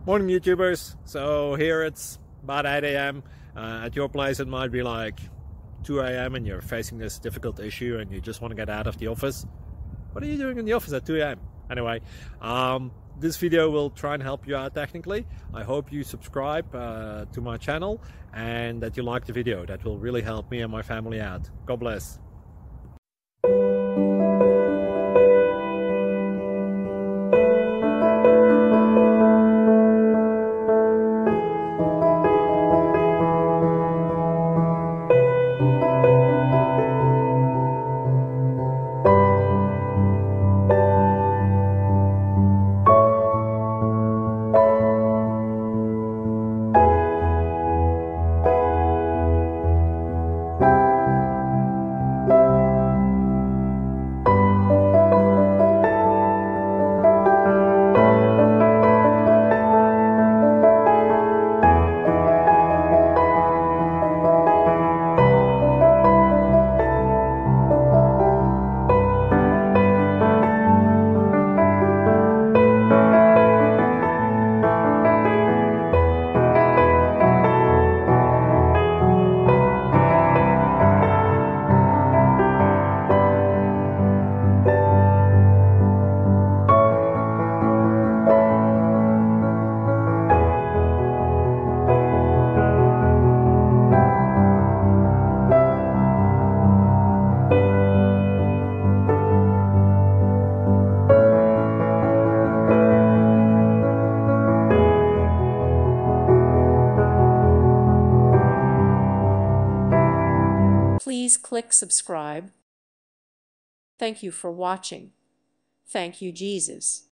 Morning YouTubers. So here it's about 8 a.m. At your place it might be like 2 a.m. and you're facing this difficult issue and you just want to get out of the office. What are you doing in the office at 2 a.m.? Anyway, this video will try and help you out technically. I hope you subscribe to my channel and that you like the video. That will really help me and my family out. God bless. Please click subscribe. Thank you for watching. Thank you, Jesus.